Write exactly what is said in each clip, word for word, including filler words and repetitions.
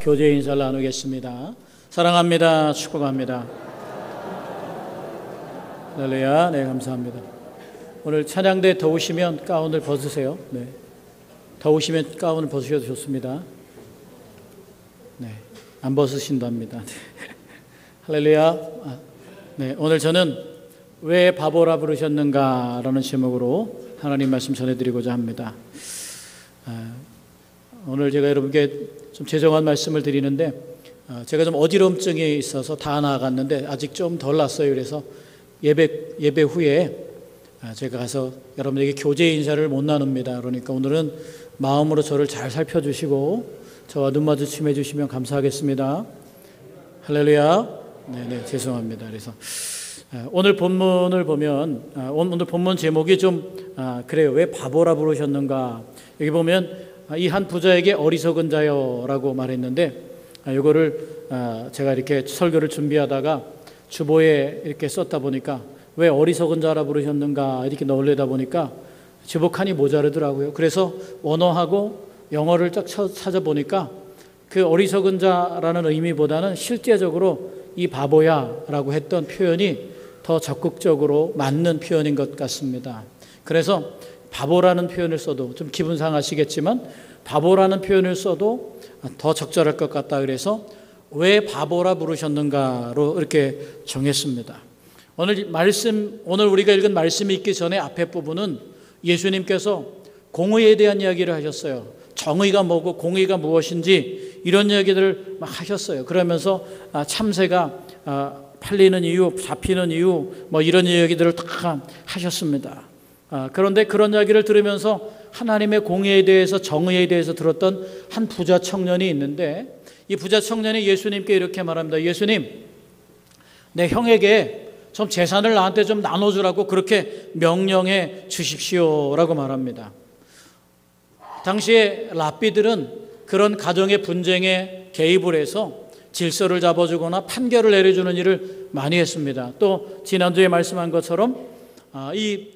교제 인사를 나누겠습니다. 사랑합니다. 축복합니다. 할렐루야. 네, 감사합니다. 오늘 찬양대 더우시면 가운을 벗으세요. 네, 더우시면 가운을 벗으셔도 좋습니다. 네, 안 벗으신답니다. 네. 할렐루야. 아, 네, 오늘 저는 왜 바보라 부르셨는가 라는 제목으로 하나님 말씀 전해드리고자 합니다. 아, 오늘 제가 여러분께 좀 죄송한 말씀을 드리는데, 아, 제가 좀 어지럼증이 있어서 다 나아갔는데 아직 좀 덜 났어요. 그래서 예배, 예배 후에 아, 제가 가서 여러분에게 교제 인사를 못 나눕니다. 그러니까 오늘은 마음으로 저를 잘 살펴주시고 저와 눈 마주침 해주시면 감사하겠습니다. 할렐루야. 네네, 죄송합니다. 그래서 오늘 본문을 보면, 오늘 본문 제목이 좀 그래요. 왜 바보라 부르셨는가. 여기 보면 이 한 부자에게 어리석은 자여라고 말했는데, 이거를 제가 이렇게 설교를 준비하다가 주보에 이렇게 썼다 보니까 왜 어리석은 자라 부르셨는가 이렇게 넣으려다 보니까 주보칸이 모자르더라고요. 그래서 원어하고 영어를 딱 찾아보니까 그 어리석은 자라는 의미보다는 실제적으로 이 바보야 라고 했던 표현이 더 적극적으로 맞는 표현인 것 같습니다. 그래서 바보라는 표현을 써도 좀 기분 상하시겠지만 바보라는 표현을 써도 더 적절할 것 같다. 그래서 왜 바보라 부르셨는가로 이렇게 정했습니다. 오늘 말씀, 오늘 우리가 읽은 말씀이 있기 전에 앞에 부분은 예수님께서 공의에 대한 이야기를 하셨어요. 정의가 뭐고 공의가 무엇인지 이런 이야기들을 막 하셨어요. 그러면서 참새가 팔리는 이유, 잡히는 이유, 뭐 이런 이야기들을 다 하셨습니다. 그런데 그런 이야기를 들으면서 하나님의 공의에 대해서, 정의에 대해서 들었던 한 부자 청년이 있는데, 이 부자 청년이 예수님께 이렇게 말합니다. 예수님, 내 형에게 좀 재산을 나한테 좀 나눠주라고 그렇게 명령해 주십시오라고 말합니다. 당시에 랍비들은 그런 가정의 분쟁에 개입을 해서 질서를 잡아주거나 판결을 내려주는 일을 많이 했습니다. 또 지난주에 말씀한 것처럼 이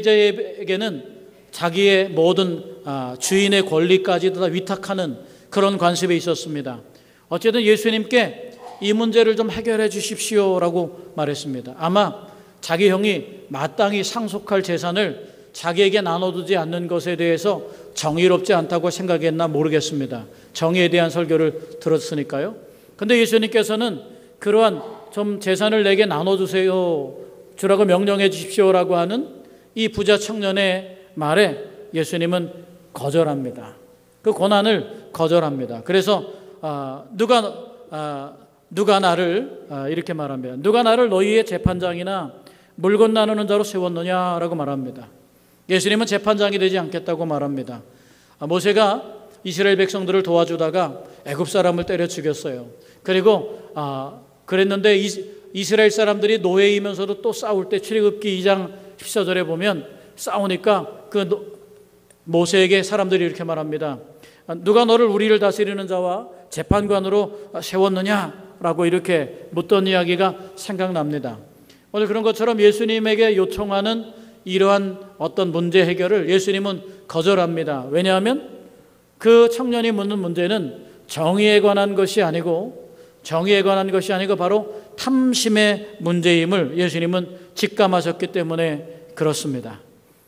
지혜자에게는 자기의 모든 주인의 권리까지도 다 위탁하는 그런 관습이 있었습니다. 어쨌든 예수님께 이 문제를 좀 해결해 주십시오라고 말했습니다. 아마 자기 형이 마땅히 상속할 재산을 자기에게 나눠두지 않는 것에 대해서 정의롭지 않다고 생각했나 모르겠습니다. 정의에 대한 설교를 들었으니까요. 근데 예수님께서는 그러한 좀 재산을 내게 나눠주세요, 주라고 명령해 주십시오라고 하는 이 부자 청년의 말에 예수님은 거절합니다. 그 고난을 거절합니다. 그래서 아, 누가 아, 누가 나를 아, 이렇게 말합니다. 누가 나를 너희의 재판장이나 물건 나누는 자로 세웠느냐라고 말합니다. 예수님은 재판장이 되지 않겠다고 말합니다. 아, 모세가 이스라엘 백성들을 도와주다가 애굽 사람을 때려 죽였어요. 그리고 아, 그랬는데 이, 이스라엘 사람들이 노예이면서도 또 싸울 때 출애굽기 이 장 십사 절에 보면 싸우니까 그 노, 모세에게 사람들이 이렇게 말합니다. 누가 너를 우리를 다스리는 자와 재판관으로 세웠느냐라고 이렇게 묻던 이야기가 생각납니다. 오늘 그런 것처럼 예수님에게 요청하는 이러한 어떤 문제 해결을 예수님은 거절합니다. 왜냐하면 그 청년이 묻는 문제는 정의에 관한 것이 아니고 정의에 관한 것이 아니고 바로 탐심의 문제임을 예수님은 직감하셨기 때문에 그렇습니다.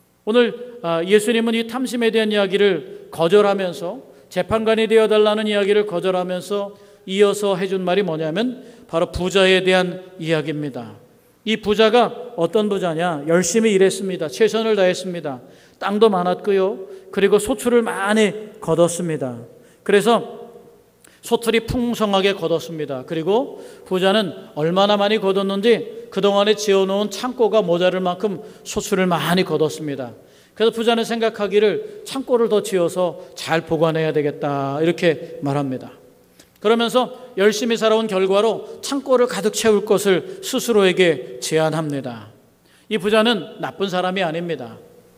오늘 예수님은 이 탐심에 대한 이야기를 거절하면서 재판관이 되어달라는 이야기를 거절하면서 이어서 해준 말이 뭐냐면 바로 부자에 대한 이야기입니다. 이 부자가 어떤 부자냐? 열심히 일했습니다. 최선을 다했습니다. 땅도 많았고요. 그리고 소출을 많이 거뒀습니다. 그래서 소출이 풍성하게 거뒀습니다. 그리고 부자는 얼마나 많이 거뒀는지 그동안에 지어놓은 창고가 모자랄 만큼 소출을 많이 거뒀습니다. 그래서 부자는 생각하기를 창고를 더 지어서 잘 보관해야 되겠다 이렇게 말합니다. 그러면서 열심히 살아온 결과로 창고를 가득 채울 것을 스스로에게 제안합니다. 이 부자는 나쁜 사람이 아닙니다.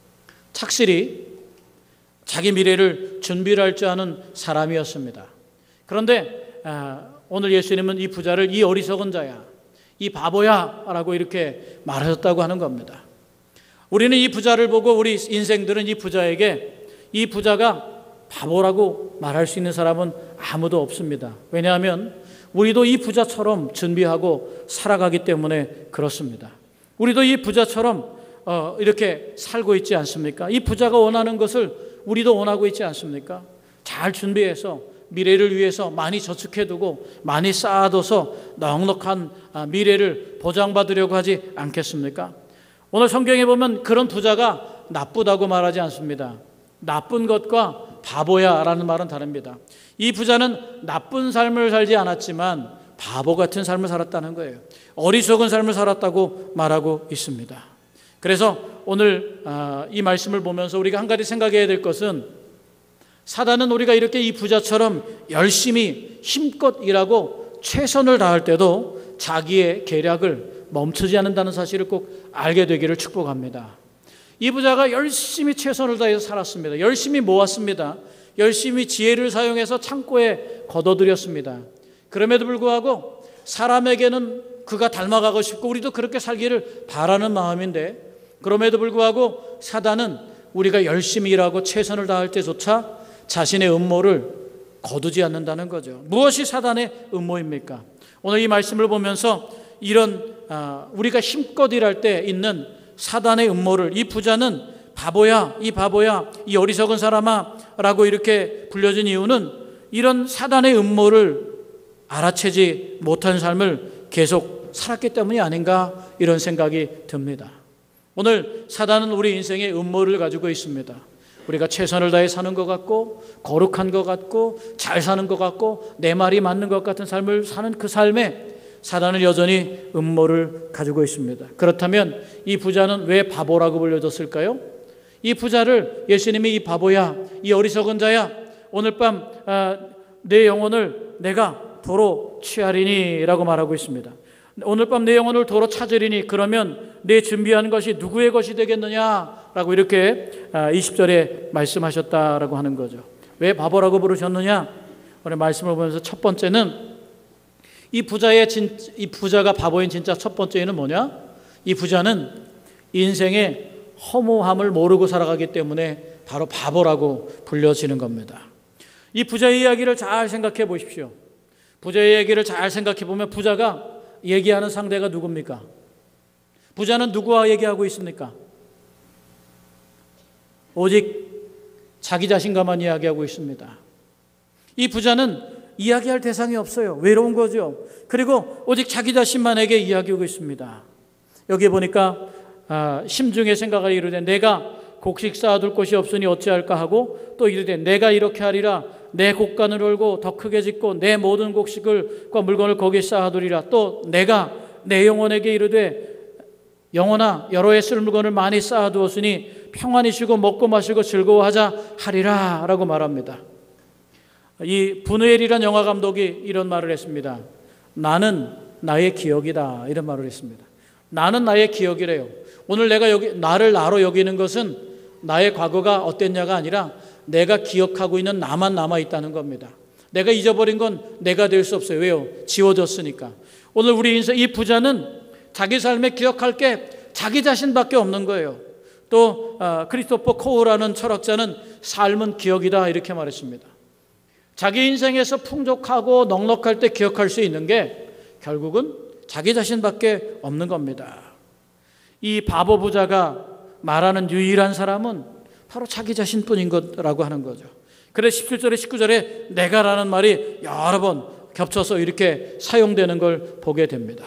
착실히 자기 미래를 준비를 할 줄 아는 사람이었습니다. 그런데 오늘 예수님은 이 부자를 이 어리석은 자야, 이 바보야 라고 이렇게 말하셨다고 하는 겁니다. 우리는 이 부자를 보고 우리 인생들은 이 부자에게 이 부자가 바보라고 말할 수 있는 사람은 아무도 없습니다. 왜냐하면 우리도 이 부자처럼 준비하고 살아가기 때문에 그렇습니다. 우리도 이 부자처럼 어, 이렇게 살고 있지 않습니까? 이 부자가 원하는 것을 우리도 원하고 있지 않습니까? 잘 준비해서 미래를 위해서 많이 저축해두고 많이 쌓아둬서 넉넉한 미래를 보장받으려고 하지 않겠습니까? 오늘 성경에 보면 그런 부자가 나쁘다고 말하지 않습니다. 나쁜 것과 바보야 라는 말은 다릅니다. 이 부자는 나쁜 삶을 살지 않았지만 바보 같은 삶을 살았다는 거예요. 어리석은 삶을 살았다고 말하고 있습니다. 그래서 오늘 이 말씀을 보면서 우리가 한 가지 생각해야 될 것은, 사단은 우리가 이렇게 이 부자처럼 열심히 힘껏 일하고 최선을 다할 때도 자기의 계략을 멈추지 않는다는 사실을 꼭 알게 되기를 축복합니다. 이 부자가 열심히 최선을 다해서 살았습니다. 열심히 모았습니다. 열심히 지혜를 사용해서 창고에 걷어들였습니다. 그럼에도 불구하고 사람에게는 그가 닮아가고 싶고 우리도 그렇게 살기를 바라는 마음인데, 그럼에도 불구하고 사단은 우리가 열심히 일하고 최선을 다할 때조차 자신의 음모를 거두지 않는다는 거죠. 무엇이 사단의 음모입니까? 오늘 이 말씀을 보면서 이런 우리가 힘껏 일할 때 있는 사단의 음모를, 이 부자는 바보야, 이 바보야, 이 어리석은 사람아 라고 이렇게 불려진 이유는 이런 사단의 음모를 알아채지 못한 삶을 계속 살았기 때문이 아닌가, 이런 생각이 듭니다. 오늘 사단은 우리 인생에 음모를 가지고 있습니다. 우리가 최선을 다해 사는 것 같고 거룩한 것 같고 잘 사는 것 같고 내 말이 맞는 것 같은 삶을 사는 그 삶에 사단은 여전히 음모를 가지고 있습니다. 그렇다면 이 부자는 왜 바보라고 불려졌을까요? 이 부자를 예수님이 이 바보야, 이 어리석은 자야, 오늘 밤 내 영혼을 내가 도로 취하리니 라고 말하고 있습니다. 오늘 밤 내 영혼을 도로 찾으리니, 그러면 내 준비한 것이 누구의 것이 되겠느냐라고 이렇게 이십 절에 말씀하셨다라고 하는 거죠. 왜 바보라고 부르셨느냐? 오늘 말씀을 보면서 첫 번째는 이 부자의 진, 이 부자가 바보인 진짜 첫 번째는 뭐냐? 이 부자는 인생의 허무함을 모르고 살아가기 때문에 바로 바보라고 불려지는 겁니다. 이 부자의 이야기를 잘 생각해 보십시오. 부자의 얘기를 잘 생각해 보면 부자가 얘기하는 상대가 누굽니까? 부자는 누구와 얘기하고 있습니까? 오직 자기 자신과만 이야기하고 있습니다. 이 부자는 이야기할 대상이 없어요. 외로운 거죠. 그리고 오직 자기 자신만에게 이야기하고 있습니다. 여기 보니까 아, 심중에 생각을 이르되 내가 곡식 쌓아둘 곳이 없으니 어찌할까 하고, 또 이르되 내가 이렇게 하리라, 내 곡간을 얼고 더 크게 짓고 내 모든 곡식을과 물건을 거기에 쌓아두리라. 또 내가 내 영혼에게 이르되 영혼아 여러 해 쓸 물건을 많이 쌓아두었으니 평안히 쉬고 먹고 마시고 즐거워하자 하리라 라고 말합니다. 이 부누엘이라는 영화 감독이 이런 말을 했습니다. 나는 나의 기억이다, 이런 말을 했습니다. 나는 나의 기억이래요. 오늘 내가 여기 나를 나로 여기는 것은 나의 과거가 어땠냐가 아니라 내가 기억하고 있는 나만 남아있다는 겁니다. 내가 잊어버린 건 내가 될 수 없어요. 왜요? 지워졌으니까. 오늘 우리 인생 이 부자는 자기 삶에 기억할 게 자기 자신밖에 없는 거예요. 또 어, 크리스토퍼 코우라는 철학자는 삶은 기억이다 이렇게 말했습니다. 자기 인생에서 풍족하고 넉넉할 때 기억할 수 있는 게 결국은 자기 자신밖에 없는 겁니다. 이 바보 부자가 말하는 유일한 사람은 바로 자기 자신뿐인 거라고 하는 거죠. 그래서 십칠 절에 십구 절에 내가라는 말이 여러 번 겹쳐서 이렇게 사용되는 걸 보게 됩니다.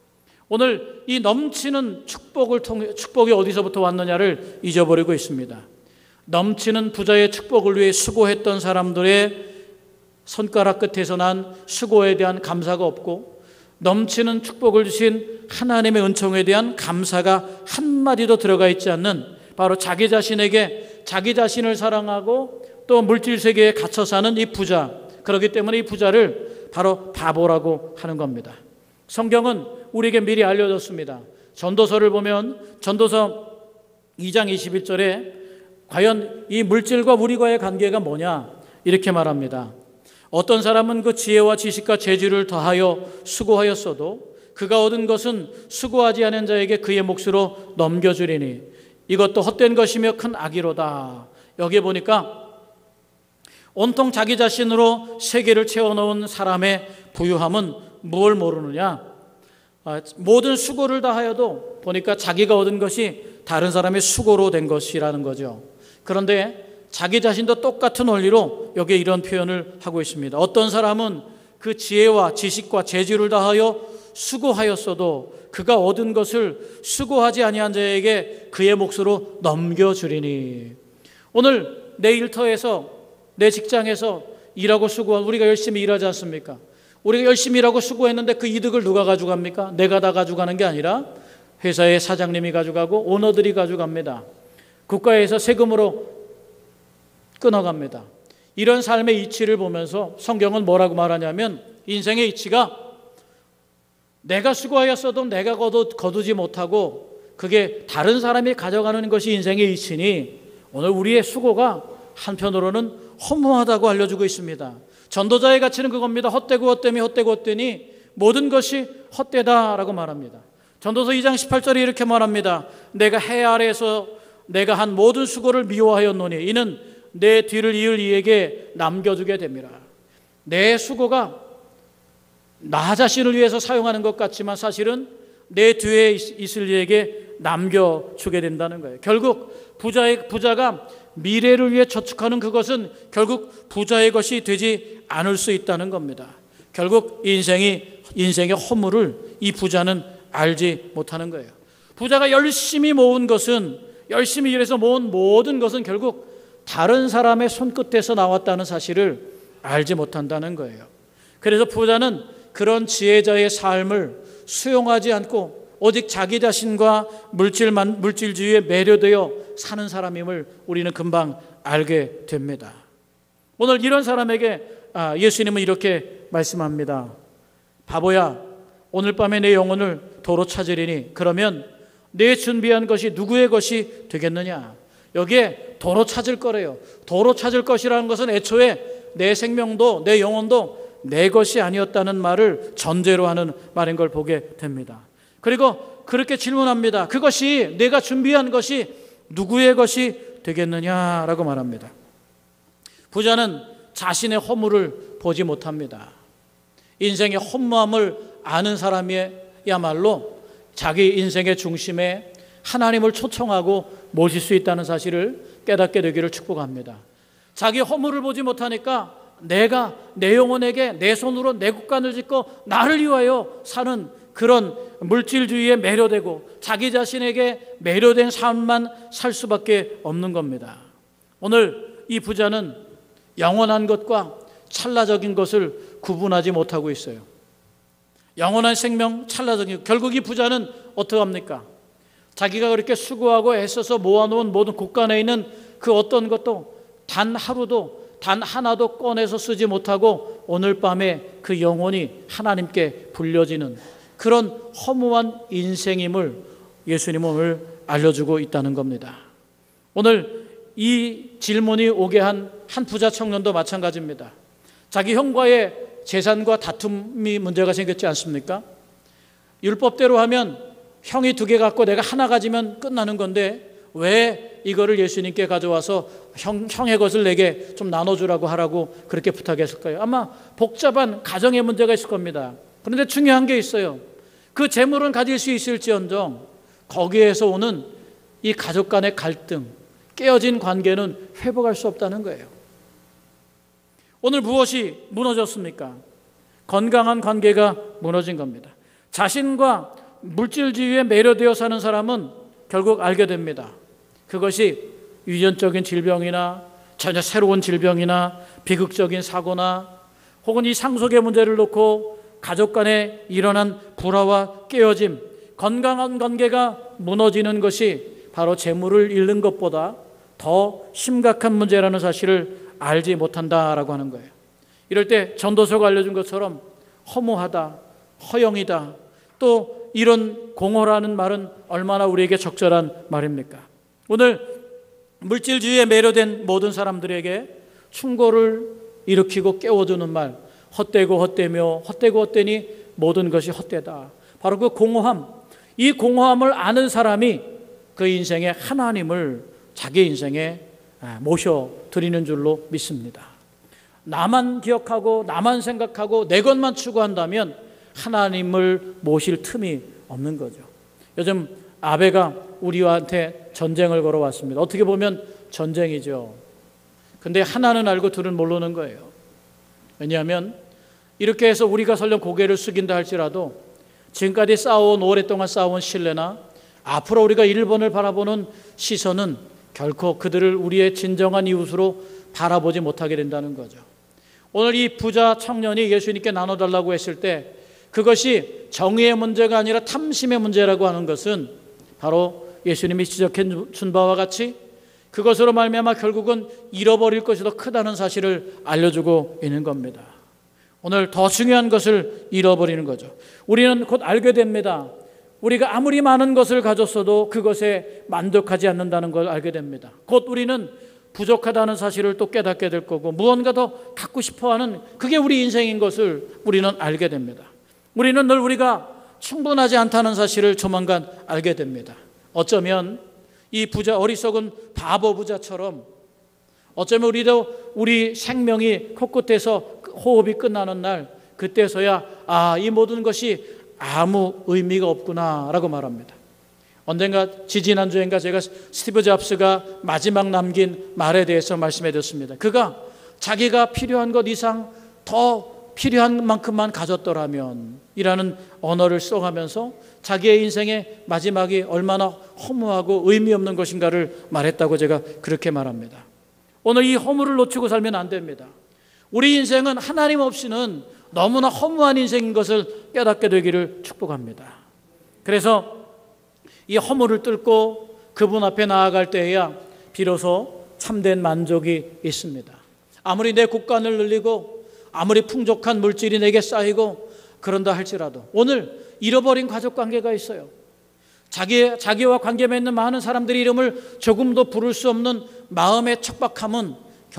오늘 이 넘치는 축복을 통해 축복이 어디서부터 왔느냐를 잊어버리고 있습니다. 넘치는 부자의 축복을 위해 수고했던 사람들의 손가락 끝에서 난 수고에 대한 감사가 없고, 넘치는 축복을 주신 하나님의 은총에 대한 감사가 한마디도 들어가 있지 않는 바로 자기 자신에게 자기 자신을 사랑하고 또 물질 세계에 갇혀 사는 이 부자, 그렇기 때문에 이 부자를 바로 바보라고 하는 겁니다. 성경은 우리에게 미리 알려줬습니다. 전도서를 보면 전도서 이 장 이십일 절에 과연 이 물질과 우리과의 관계가 뭐냐 이렇게 말합니다. 어떤 사람은 그 지혜와 지식과 재주를 더하여 수고하였어도 그가 얻은 것은 수고하지 않은 자에게 그의 몫으로 넘겨주리니 이것도 헛된 것이며 큰 악이로다. 여기에 보니까 온통 자기 자신으로 세계를 채워넣은 사람의 부유함은 무엇을 모르느냐? 모든 수고를 다하여도 보니까 자기가 얻은 것이 다른 사람의 수고로 된 것이라는 거죠. 그런데 자기 자신도 똑같은 원리로 여기에 이런 표현을 하고 있습니다. 어떤 사람은 그 지혜와 지식과 재주를 다하여 수고하였어도 그가 얻은 것을 수고하지 아니한 자에게 그의 몫으로 넘겨주리니. 오늘 내 일터에서, 내 직장에서 일하고 수고한, 우리가 열심히 일하지 않습니까? 우리가 열심히 일하고 수고했는데 그 이득을 누가 가져갑니까? 내가 다 가져가는 게 아니라 회사의 사장님이 가져가고 오너들이 가져갑니다. 국가에서 세금으로 끊어갑니다. 이런 삶의 이치를 보면서 성경은 뭐라고 말하냐면, 인생의 이치가 내가 수고하였어도 내가 거두, 거두지 못하고 그게 다른 사람이 가져가는 것이 인생의 이치니, 오늘 우리의 수고가 한편으로는 허무하다고 알려주고 있습니다. 전도자의 가치는 그겁니다. 헛되고 헛되미 헛되고 헛되니 모든 것이 헛되다라고 말합니다. 전도서 이 장 십팔 절에 이렇게 말합니다. 내가 해 아래에서 내가 한 모든 수고를 미워하였노니 이는 내 뒤를 이을 이에게 남겨주게 됩니다. 내 수고가 나 자신을 위해서 사용하는 것 같지만 사실은 내 뒤에 있을 이에게 남겨주게 된다는 거예요. 결국 부자의, 부자가 미래를 위해 저축하는 그것은 결국 부자의 것이 되지 않을 수 있다는 겁니다. 결국 인생이, 인생의 허물을 이 부자는 알지 못하는 거예요. 부자가 열심히 모은 것은, 열심히 일해서 모은 모든 것은 결국 다른 사람의 손끝에서 나왔다는 사실을 알지 못한다는 거예요. 그래서 부자는 그런 지혜자의 삶을 수용하지 않고 오직 자기 자신과 물질만, 물질주의에 매료되어 사는 사람임을 우리는 금방 알게 됩니다. 오늘 이런 사람에게 예수님은 이렇게 말씀합니다. 바보야, 오늘 밤에 내 영혼을 도로 찾으리니 그러면 내 준비한 것이 누구의 것이 되겠느냐? 여기에 도로 찾을 거래요. 도로 찾을 것이라는 것은 애초에 내 생명도 내 영혼도 내 것이 아니었다는 말을 전제로 하는 말인 걸 보게 됩니다. 그리고 그렇게 질문합니다. 그것이, 내가 준비한 것이 누구의 것이 되겠느냐라고 말합니다. 부자는 자신의 허물을 보지 못합니다. 인생의 허무함을 아는 사람이야말로 자기 인생의 중심에 하나님을 초청하고 모실 수 있다는 사실을 깨닫게 되기를 축복합니다. 자기 허물을 보지 못하니까 내가 내 영혼에게 내 손으로 내 국간을 짓고 나를 위하여 사는 그런 물질주의에 매료되고 자기 자신에게 매료된 삶만 살 수밖에 없는 겁니다. 오늘 이 부자는 영원한 것과 찰나적인 것을 구분하지 못하고 있어요. 영원한 생명, 찰나적인, 결국 이 부자는 어떻게 합니까? 자기가 그렇게 수고하고 애써서 모아놓은 모든 곳간에 있는 그 어떤 것도 단 하루도, 단 하나도 꺼내서 쓰지 못하고 오늘 밤에 그 영혼이 하나님께 불려지는 그런 허무한 인생임을 예수님은 오늘 알려주고 있다는 겁니다. 오늘 이 질문이 오게 한 한 부자 청년도 마찬가지입니다. 자기 형과의 재산과 다툼이 문제가 생겼지 않습니까? 율법대로 하면 형이 두 개 갖고 내가 하나 가지면 끝나는 건데 왜 이거를 예수님께 가져와서 형, 형의 것을 내게 좀 나눠주라고 하라고 그렇게 부탁했을까요? 아마 복잡한 가정의 문제가 있을 겁니다. 그런데 중요한 게 있어요. 그 재물은 가질 수 있을지언정 거기에서 오는 이 가족 간의 갈등, 깨어진 관계는 회복할 수 없다는 거예요. 오늘 무엇이 무너졌습니까? 건강한 관계가 무너진 겁니다. 자신과 물질주의에 매료되어 사는 사람은 결국 알게 됩니다. 그것이 유전적인 질병이나 전혀 새로운 질병이나 비극적인 사고나 혹은 이 상속의 문제를 놓고 가족 간에 일어난 불화와 깨어짐, 건강한 관계가 무너지는 것이 바로 재물을 잃는 것보다 더 심각한 문제라는 사실을 알지 못한다라고 하는 거예요. 이럴 때 전도서가 알려준 것처럼 허무하다, 허영이다, 또 이런 공허라는 말은 얼마나 우리에게 적절한 말입니까? 오늘 물질주의에 매료된 모든 사람들에게 충고를 일으키고 깨워주는 말, 헛되고 헛되며 헛되고 헛되니 모든 것이 헛되다. 바로 그 공허함, 이 공허함을 아는 사람이 그 인생에 하나님을 자기 인생에 모셔드리는 줄로 믿습니다. 나만 기억하고 나만 생각하고 내 것만 추구한다면 하나님을 모실 틈이 없는 거죠. 요즘 아베가 우리한테 전쟁을 걸어왔습니다. 어떻게 보면 전쟁이죠. 근데 하나는 알고 둘은 모르는 거예요. 왜냐하면 이렇게 해서 우리가 설령 고개를 숙인다 할지라도 지금까지 싸워온, 오랫동안 싸워온 신뢰나 앞으로 우리가 일본을 바라보는 시선은 결코 그들을 우리의 진정한 이웃으로 바라보지 못하게 된다는 거죠. 오늘 이 부자 청년이 예수님께 나눠달라고 했을 때 그것이 정의의 문제가 아니라 탐심의 문제라고 하는 것은 바로 예수님이 지적해 준 바와 같이 그것으로 말미암아 결국은 잃어버릴 것이 더 크다는 사실을 알려주고 있는 겁니다. 오늘 더 중요한 것을 잃어버리는 거죠. 우리는 곧 알게 됩니다. 우리가 아무리 많은 것을 가졌어도 그것에 만족하지 않는다는 걸 알게 됩니다. 곧 우리는 부족하다는 사실을 또 깨닫게 될 거고 무언가 더 갖고 싶어하는 그게 우리 인생인 것을 우리는 알게 됩니다. 우리는 늘 우리가 충분하지 않다는 사실을 조만간 알게 됩니다. 어쩌면 이 부자, 어리석은 바보 부자처럼 어쩌면 우리도 우리 생명이 코끝에서 호흡이 끝나는 날 그때서야 아, 이 모든 것이 아무 의미가 없구나 라고 말합니다. 언젠가 지지난주엔가 제가 스티브 잡스가 마지막 남긴 말에 대해서 말씀해 드렸습니다. 그가 자기가 필요한 것 이상 더 필요한 만큼만 가졌더라면 이라는 언어를 써가면서 자기의 인생의 마지막이 얼마나 허무하고 의미 없는 것인가를 말했다고 제가 그렇게 말합니다. 오늘 이 허무를 놓치고 살면 안 됩니다. 우리 인생은 하나님 없이는 너무나 허무한 인생인 것을 깨닫게 되기를 축복합니다. 그래서 이 허무를 뚫고 그분 앞에 나아갈 때에야 비로소 참된 만족이 있습니다. 아무리 내 국간을 늘리고 아무리 풍족한 물질이 내게 쌓이고 그런다 할지라도 오늘 잃어버린 가족관계가 있어요. 자기, 자기와 관계 맺는 많은 사람들의 이름을 조금도 부를 수 없는 마음의 척박함은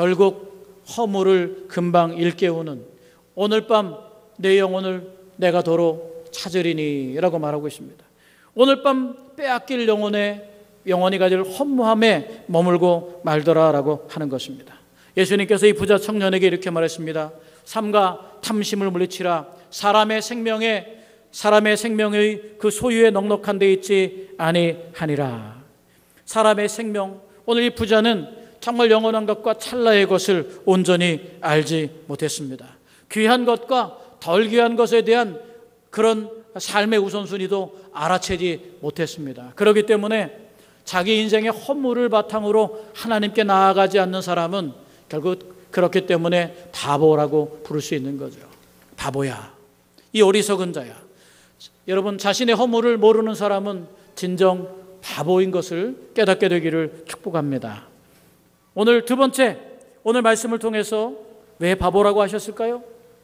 결국 허무를 금방 일깨우는 오늘 밤 내 영혼을 내가 도로 찾으리니 라고 말하고 있습니다. 오늘 밤 빼앗길 영혼의 영혼이 가질 허무함에 머물고 말더라 라고 하는 것입니다. 예수님께서 이 부자 청년에게 이렇게 말했습니다. 삼가 탐심을 물리치라. 사람의 생명에 사람의 생명의 그 소유에 넉넉한 데 있지 아니하니라. 사람의 생명, 오늘 이 부자는 정말 영원한 것과 찰나의 것을 온전히 알지 못했습니다. 귀한 것과 덜 귀한 것에 대한 그런 삶의 우선순위도 알아채지 못했습니다. 그렇기 때문에 자기 인생의 허물을 바탕으로 하나님께 나아가지 않는 사람은 결국 그렇기 때문에 바보라고 부를 수 있는 거죠. 바보야. 이 어리석은 자야. 여러분, 자신의 허물을 모르는 사람은 진정 바보인 것을 깨닫게 되기를 축복합니다. 오늘 두 번째, 오늘 말씀을 통해서 왜 바보라고 하셨을까요?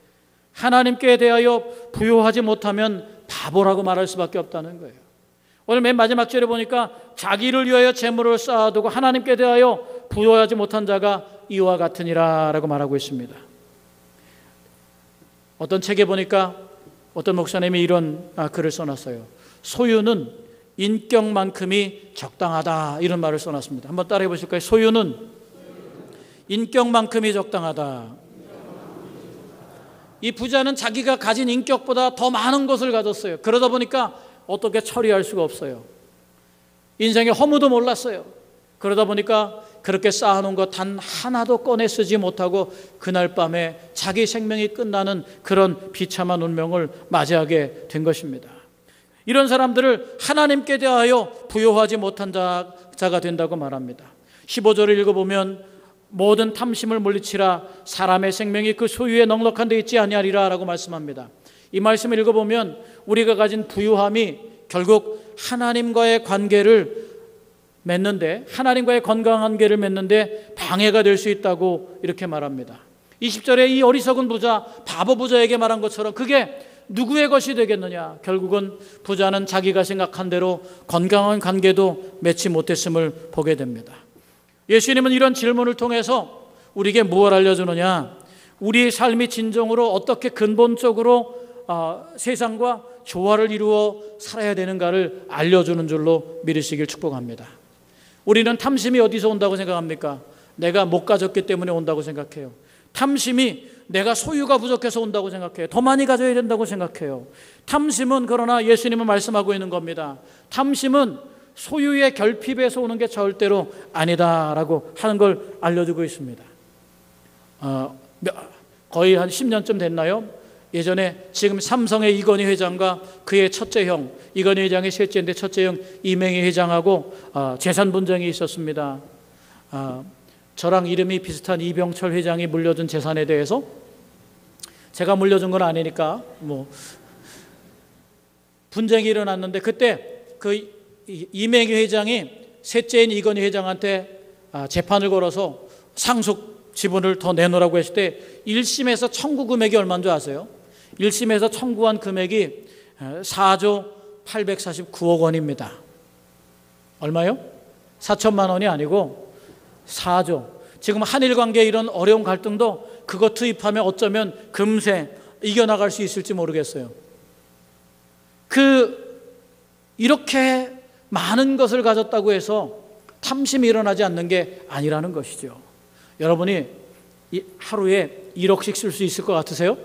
하나님께 대하여 부요하지 못하면 바보라고 말할 수밖에 없다는 거예요. 오늘 맨 마지막 절에 보니까 자기를 위하여 재물을 쌓아두고 하나님께 대하여 부요하지 못한 자가 이와 같으니라 라고 말하고 있습니다. 어떤 책에 보니까 어떤 목사님이 이런 글을 써놨어요. 소유는 인격만큼이 적당하다 이런 말을 써놨습니다. 한번 따라해 보실까요? 소유는 인격만큼이 적당하다. 이 부자는 자기가 가진 인격보다 더 많은 것을 가졌어요. 그러다 보니까 어떻게 처리할 수가 없어요. 인생의 허무도 몰랐어요. 그러다 보니까 그렇게 쌓아놓은 것 단 하나도 꺼내 쓰지 못하고 그날 밤에 자기 생명이 끝나는 그런 비참한 운명을 맞이하게 된 것입니다. 이런 사람들을 하나님께 대하여 부요하지 못한 자가 된다고 말합니다. 십오 절을 읽어보면 모든 탐심을 물리치라. 사람의 생명이 그 소유에 넉넉한 데 있지 아니하리라 라고 말씀합니다. 이 말씀을 읽어보면 우리가 가진 부유함이 결국 하나님과의 관계를 맺는데, 하나님과의 건강한 관계를 맺는데 방해가 될 수 있다고 이렇게 말합니다. 이십 절에 이 어리석은 부자, 바보 부자에게 말한 것처럼 그게 누구의 것이 되겠느냐? 결국은 부자는 자기가 생각한 대로 건강한 관계도 맺지 못했음을 보게 됩니다. 예수님은 이런 질문을 통해서 우리에게 무엇을 알려주느냐? 우리의 삶이 진정으로 어떻게 근본적으로 어, 세상과 조화를 이루어 살아야 되는가를 알려주는 줄로 믿으시길 축복합니다. 우리는 탐심이 어디서 온다고 생각합니까? 내가 못 가졌기 때문에 온다고 생각해요. 탐심이 내가 소유가 부족해서 온다고 생각해요. 더 많이 가져야 된다고 생각해요. 탐심은 그러나 예수님은 말씀하고 있는 겁니다. 탐심은 소유의 결핍에서 오는 게 절대로 아니다라고 하는 걸 알려주고 있습니다. 어, 거의 한 십 년쯤 됐나요? 예전에 지금 삼성의 이건희 회장과 그의 첫째 형, 이건희 회장의 셋째인데 첫째 형 이명희 회장하고 어, 재산 분쟁이 있었습니다. 어, 저랑 이름이 비슷한 이병철 회장이 물려준 재산에 대해서 제가 물려준 건 아니니까 뭐 분쟁이 일어났는데, 그때 그 이명희 회장이 셋째인 이건희 회장한테 재판을 걸어서 상속 지분을 더 내놓으라고 했을 때 일 심에서 청구 금액이 얼마인 줄 아세요? 일 심에서 청구한 금액이 사조 팔백사십구억 원입니다. 얼마요? 사천만 원이 아니고 사조. 지금 한일 관계에 이런 어려운 갈등도 그거 투입하면 어쩌면 금세 이겨나갈 수 있을지 모르겠어요. 그 이렇게 많은 것을 가졌다고 해서 탐심이 일어나지 않는 게 아니라는 것이죠. 여러분이 하루에 일억씩 쓸 수 있을 것 같으세요?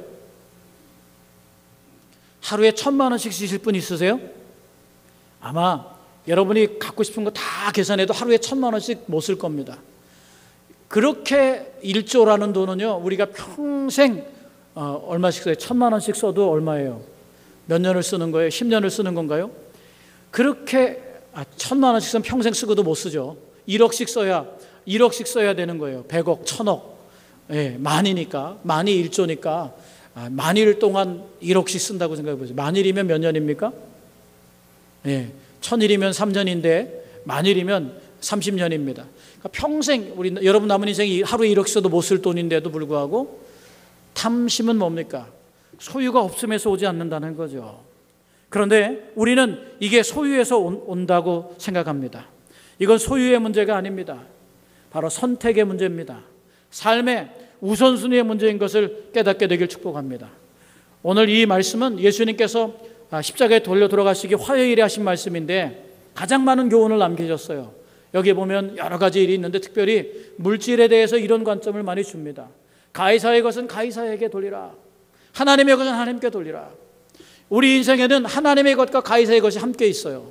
하루에 천만 원씩 쓰실 분 있으세요? 아마 여러분이 갖고 싶은 거 다 계산해도 하루에 천만 원씩 못 쓸 겁니다. 그렇게 일조라는 돈은요, 우리가 평생 어, 얼마씩 써요? 천만 원씩 써도 얼마예요? 몇 년을 쓰는 거예요? 십 년을 쓰는 건가요? 그렇게 아, 천만 원씩 쓰면 평생 쓰고도 못 쓰죠. 일억씩 써야 일억씩 써야 되는 거예요. 백억, 천억. 예, 만이니까, 만이 일조니까 아, 만일 동안 일억씩 쓴다고 생각해 보세요. 만일이면 몇 년입니까? 예, 천일이면 삼 년인데 만일이면 삼십 년입니다. 그러니까 평생 우리 여러분 남은 인생이 하루에 일억씩 써도 못 쓸 돈인데도 불구하고 탐심은 뭡니까? 소유가 없음에서 오지 않는다는 거죠. 그런데 우리는 이게 소유에서 온다고 생각합니다. 이건 소유의 문제가 아닙니다. 바로 선택의 문제입니다. 삶의 우선순위의 문제인 것을 깨닫게 되길 축복합니다. 오늘 이 말씀은 예수님께서 십자가에 돌려 돌아가시기 화요일에 하신 말씀인데 가장 많은 교훈을 남기셨어요. 여기 보면 여러 가지 일이 있는데 특별히 물질에 대해서 이런 관점을 많이 줍니다. 가이사의 것은 가이사에게 돌리라. 하나님의 것은 하나님께 돌리라. 우리 인생에는 하나님의 것과 가이사의 것이 함께 있어요.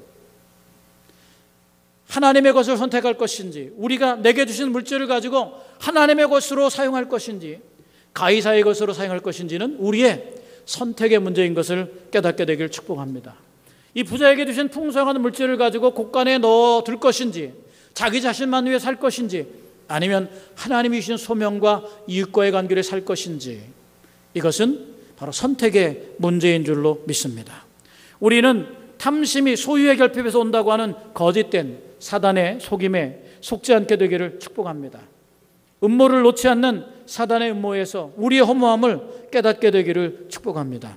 하나님의 것을 선택할 것인지, 우리가 내게 주신 물질을 가지고 하나님의 것으로 사용할 것인지, 가이사의 것으로 사용할 것인지는 우리의 선택의 문제인 것을 깨닫게 되길 축복합니다. 이 부자에게 주신 풍성한 물질을 가지고 곳간에 넣어둘 것인지, 자기 자신만 위해 살 것인지, 아니면 하나님이 주신 소명과 이웃과의 관계를 살 것인지, 이것은 바로 선택의 문제인 줄로 믿습니다. 우리는 탐심이 소유의 결핍에서 온다고 하는 거짓된 사단의 속임에 속지 않게 되기를 축복합니다. 음모를 놓지 않는 사단의 음모에서 우리의 허무함을 깨닫게 되기를 축복합니다.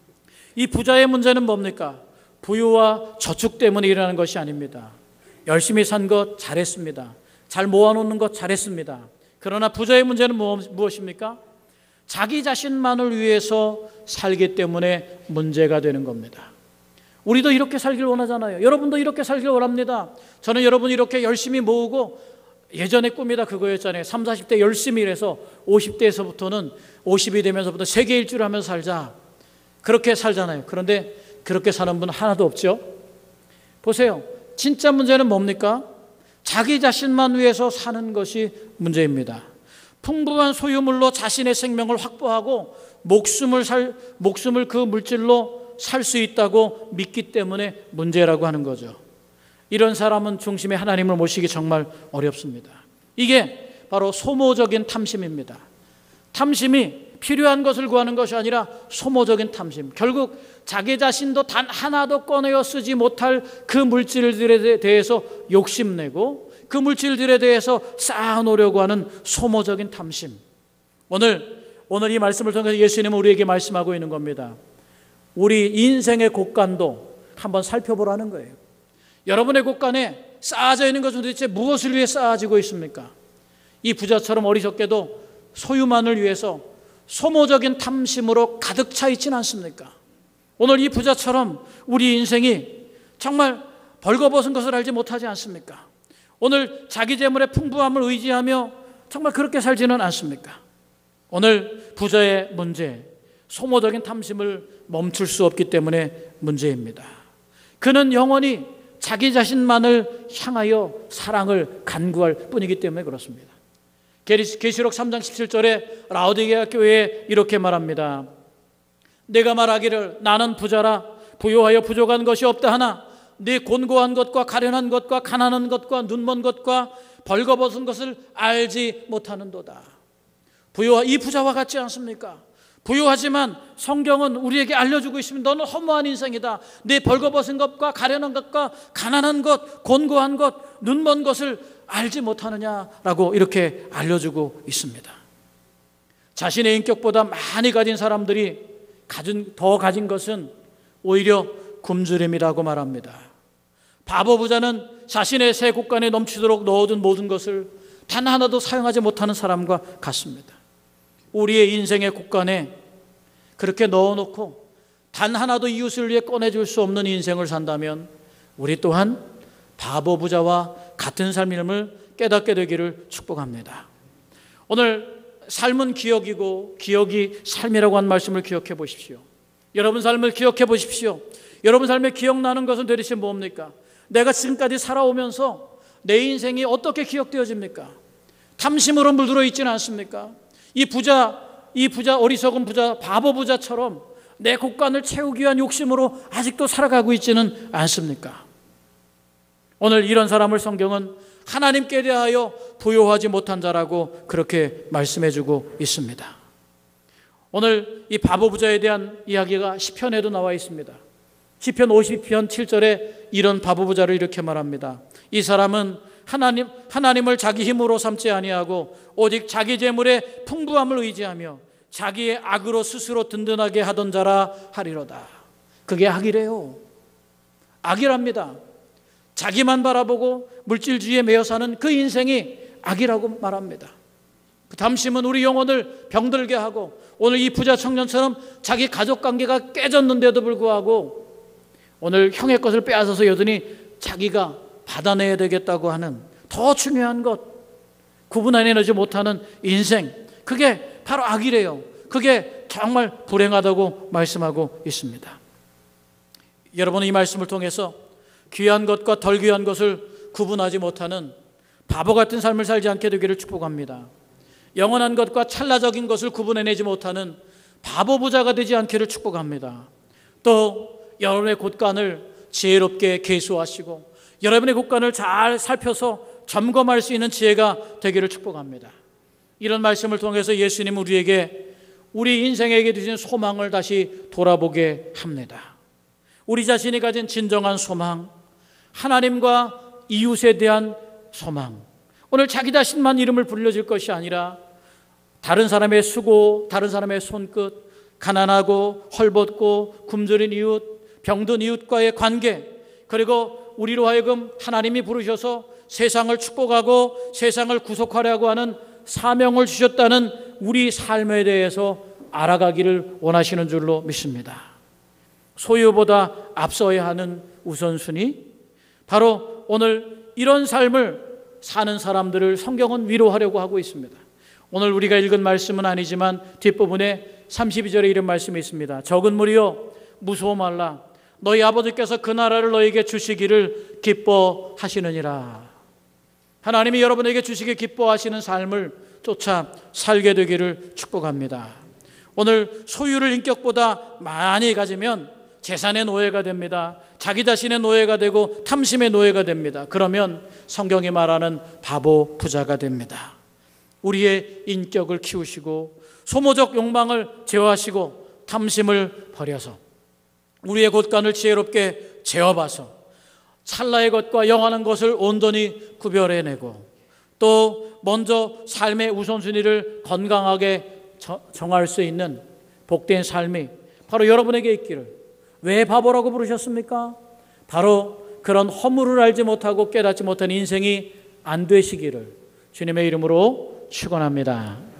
이 부자의 문제는 뭡니까? 부유와 저축 때문에 일어나는 것이 아닙니다. 열심히 산 것 잘했습니다. 잘 모아놓는 것 잘했습니다. 그러나 부자의 문제는 무엇입니까? 자기 자신만을 위해서 살기 때문에 문제가 되는 겁니다. 우리도 이렇게 살길 원하잖아요. 여러분도 이렇게 살길 원합니다. 저는 여러분이 이렇게 열심히 모으고, 예전의 꿈이 다 그거였잖아요. 삼십, 사십 대 열심히 일해서 오십 대에서부터는 오십이 되면서부터 세계 일주를 하면서 살자. 그렇게 살잖아요. 그런데 그렇게 사는 분 하나도 없죠. 보세요. 진짜 문제는 뭡니까? 자기 자신만 위해서 사는 것이 문제입니다. 풍부한 소유물로 자신의 생명을 확보하고 목숨을 살, 목숨을 그 물질로 살 수 있다고 믿기 때문에 문제라고 하는 거죠. 이런 사람은 중심에 하나님을 모시기 정말 어렵습니다. 이게 바로 소모적인 탐심입니다. 탐심이 필요한 것을 구하는 것이 아니라 소모적인 탐심. 결국 자기 자신도 단 하나도 꺼내어 쓰지 못할 그 물질들에 대해서 욕심내고 그 물질들에 대해서 쌓아놓으려고 하는 소모적인 탐심. 오늘, 오늘 이 말씀을 통해서 예수님은 우리에게 말씀하고 있는 겁니다. 우리 인생의 곳간도 한번 살펴보라는 거예요. 여러분의 곳간에 쌓아져 있는 것은 도대체 무엇을 위해 쌓아지고 있습니까? 이 부자처럼 어리석게도 소유만을 위해서 소모적인 탐심으로 가득 차 있지는 않습니까? 오늘 이 부자처럼 우리 인생이 정말 벌거벗은 것을 알지 못하지 않습니까? 오늘 자기 재물의 풍부함을 의지하며 정말 그렇게 살지는 않습니까? 오늘 부자의 문제, 소모적인 탐심을 멈출 수 없기 때문에 문제입니다. 그는 영원히 자기 자신만을 향하여 사랑을 간구할 뿐이기 때문에 그렇습니다. 계시록 삼 장 십칠 절에 라오디게아 교회에 이렇게 말합니다. 내가 말하기를 나는 부자라 부요하여 부족한 것이 없다 하나 네 곤고한 것과 가련한 것과 가난한 것과 눈먼 것과 벌거벗은 것을 알지 못하는도다. 부요하 이 부자와 같지 않습니까? 부유하지만 성경은 우리에게 알려주고 있습니다. 너는 허무한 인생이다. 네 벌거벗은 것과 가련한 것과 가난한 것, 곤고한 것, 눈먼 것을 알지 못하느냐라고 이렇게 알려주고 있습니다. 자신의 인격보다 많이 가진 사람들이 가진, 더 가진 것은 오히려 굶주림이라고 말합니다. 바보 부자는 자신의 새 곳간에 넘치도록 넣어둔 모든 것을 단 하나도 사용하지 못하는 사람과 같습니다. 우리의 인생의 곳간에 그렇게 넣어놓고 단 하나도 이웃을 위해 꺼내줄 수 없는 인생을 산다면 우리 또한 바보 부자와 같은 삶임을 깨닫게 되기를 축복합니다. 오늘 삶은 기억이고 기억이 삶이라고 한 말씀을 기억해 보십시오. 여러분 삶을 기억해 보십시오. 여러분 삶에 기억나는 것은 도대체 뭡니까? 내가 지금까지 살아오면서 내 인생이 어떻게 기억되어집니까? 탐심으로 물들어 있지는 않습니까? 이 부자, 이 부자, 어리석은 부자, 바보 부자처럼 내 곳간을 채우기 위한 욕심으로 아직도 살아가고 있지는 않습니까? 오늘 이런 사람을 성경은 하나님께 대하여 부요하지 못한 자라고 그렇게 말씀해주고 있습니다. 오늘 이 바보 부자에 대한 이야기가 시편에도 나와 있습니다. 시편 오십 편 칠 절에 이런 바보 부자를 이렇게 말합니다. 이 사람은 하나님, 하나님을 자기 힘으로 삼지 아니하고 오직 자기 재물의 풍부함을 의지하며 자기의 악으로 스스로 든든하게 하던 자라 하리로다. 그게 악이래요. 악이랍니다. 자기만 바라보고 물질주의에 매여 사는 그 인생이 악이라고 말합니다. 그 탐심은 우리 영혼을 병들게 하고 오늘 이 부자 청년처럼 자기 가족관계가 깨졌는데도 불구하고 오늘 형의 것을 빼앗아서 여전히 자기가 받아내야 되겠다고 하는 더 중요한 것, 구분해내지 못하는 인생, 그게 바로 악이래요. 그게 정말 불행하다고 말씀하고 있습니다. 여러분은 이 말씀을 통해서 귀한 것과 덜 귀한 것을 구분하지 못하는 바보 같은 삶을 살지 않게 되기를 축복합니다. 영원한 것과 찰나적인 것을 구분해내지 못하는 바보 부자가 되지 않기를 축복합니다. 또 여러분의 곳간을 지혜롭게 계수하시고 여러분의 곳간을 잘 살펴서 점검할 수 있는 지혜가 되기를 축복합니다. 이런 말씀을 통해서 예수님은 우리에게 우리 인생에게 주신 소망을 다시 돌아보게 합니다. 우리 자신이 가진 진정한 소망, 하나님과 이웃에 대한 소망, 오늘 자기 자신만 이름을 불려줄 것이 아니라 다른 사람의 수고, 다른 사람의 손끝, 가난하고 헐벗고 굶주린 이웃, 병든 이웃과의 관계, 그리고 우리로 하여금 하나님이 부르셔서 세상을 축복하고 세상을 구속하려고 하는 사명을 주셨다는 우리 삶에 대해서 알아가기를 원하시는 줄로 믿습니다. 소유보다 앞서야 하는 우선순위, 바로 오늘 이런 삶을 사는 사람들을 성경은 위로하려고 하고 있습니다. 오늘 우리가 읽은 말씀은 아니지만 뒷부분에 삼십이 절에 이런 말씀이 있습니다. 적은 무리여 무서워 말라. 너희 아버지께서 그 나라를 너에게 주시기를 기뻐하시느니라. 하나님이 여러분에게 주시기 기뻐하시는 삶을 쫓아 살게 되기를 축복합니다. 오늘 소유를 인격보다 많이 가지면 재산의 노예가 됩니다. 자기 자신의 노예가 되고 탐심의 노예가 됩니다. 그러면 성경이 말하는 바보 부자가 됩니다. 우리의 인격을 키우시고 소모적 욕망을 제어하시고 탐심을 버려서 우리의 곳간을 지혜롭게 재어봐서 찰나의 것과 영원한 것을 온전히 구별해내고 또 먼저 삶의 우선순위를 건강하게 정할 수 있는 복된 삶이 바로 여러분에게 있기를. 왜 바보라고 부르셨습니까? 바로 그런 허물을 알지 못하고 깨닫지 못한 인생이 안 되시기를 주님의 이름으로 축원합니다.